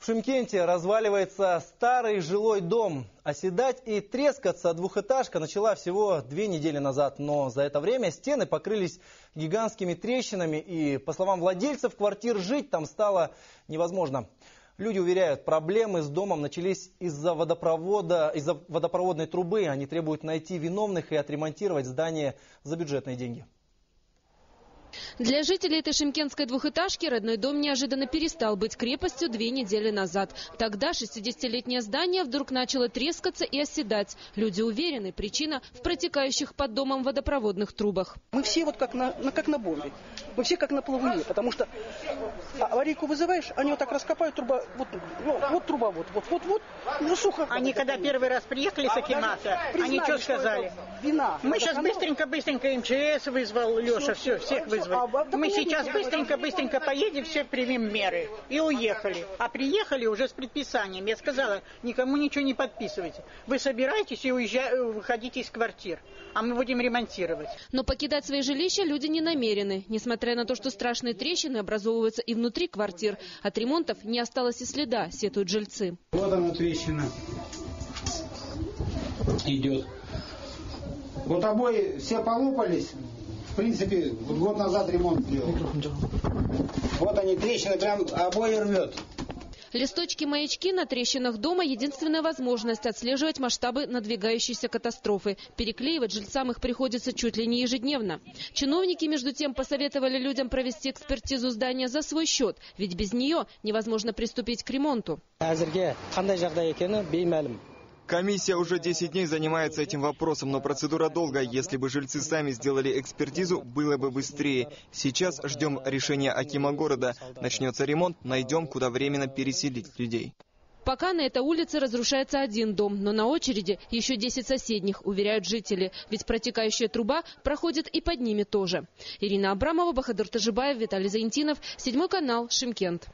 В Шымкенте разваливается старый жилой дом. Оседать и трескаться двухэтажка начала всего 2 недели назад. Но за это время стены покрылись гигантскими трещинами. И, по словам владельцев квартир, жить там стало невозможно. Люди уверяют, проблемы с домом начались из-за водопроводной трубы. Они требуют найти виновных и отремонтировать здание за бюджетные деньги. Для жителей этой шымкентской двухэтажки родной дом неожиданно перестал быть крепостью 2 недели назад. Тогда 60-летнее здание вдруг начало трескаться и оседать. Люди уверены, причина в протекающих под домом водопроводных трубах. Мы все вот как на бомбе. Мы все как на плавуне, потому что аварийку вызываешь, они вот так раскопают, труба, вот труба, ну сухо. Они когда первый раз приехали с Акимата, они что сказали? Вина. Мы сейчас быстренько МЧС вызвал, Леша, всех вызвал. Мы сейчас быстренько поедем, все примем меры. И уехали. А приехали уже с предписанием. Я сказала, никому ничего не подписывайте. Вы собираетесь и выходите из квартир. А мы будем ремонтировать. Но покидать свои жилища люди не намерены. Несмотря на то, что страшные трещины образовываются и внутри квартир. От ремонтов не осталось и следа, сетуют жильцы. Вот она трещина идет. Вот обои все полопались. В принципе, год назад ремонт делал. Вот они, трещины, прям обои рвет. Листочки-маячки на трещинах дома – единственная возможность отслеживать масштабы надвигающейся катастрофы. Переклеивать жильцам их приходится чуть ли не ежедневно. Чиновники, между тем, посоветовали людям провести экспертизу здания за свой счет, ведь без нее невозможно приступить к ремонту. Комиссия уже 10 дней занимается этим вопросом, но процедура долгая. Если бы жильцы сами сделали экспертизу, было бы быстрее. Сейчас ждем решения акима города. Начнется ремонт, найдем, куда временно переселить людей. Пока на этой улице разрушается один дом, но на очереди еще 10 соседних, уверяют жители. Ведь протекающая труба проходит и под ними тоже. Ирина Абрамова, Бахадыр Тажибаев, Виталий Заинтинов, 7 канал, Шымкент.